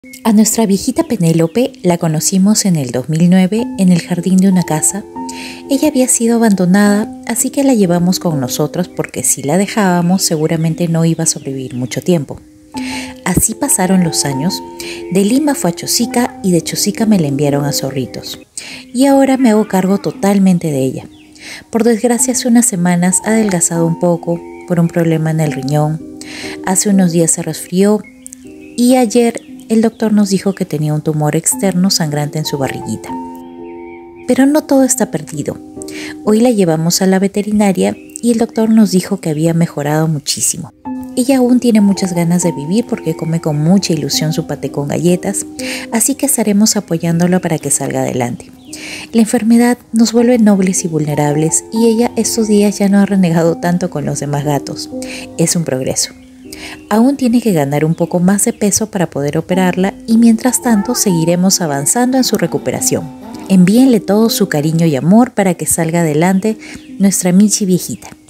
A nuestra viejita Penélope la conocimos en el 2009 en el jardín de una casa. Ella había sido abandonada, así que la llevamos con nosotros porque si la dejábamos seguramente no iba a sobrevivir mucho tiempo. Así pasaron los años. De Lima fue a Chosica y de Chosica me la enviaron a Zorritos. Y ahora me hago cargo totalmente de ella. Por desgracia, hace unas semanas ha adelgazado un poco por un problema en el riñón. Hace unos días se resfrió y ayer el doctor nos dijo que tenía un tumor externo sangrante en su barriguita. Pero no todo está perdido. Hoy la llevamos a la veterinaria y el doctor nos dijo que había mejorado muchísimo. Ella aún tiene muchas ganas de vivir porque come con mucha ilusión su paté con galletas, así que estaremos apoyándola para que salga adelante. La enfermedad nos vuelve nobles y vulnerables y ella estos días ya no ha renegado tanto con los demás gatos. Es un progreso. Aún tiene que ganar un poco más de peso para poder operarla y mientras tanto seguiremos avanzando en su recuperación. Envíenle todo su cariño y amor para que salga adelante nuestra Michi viejita.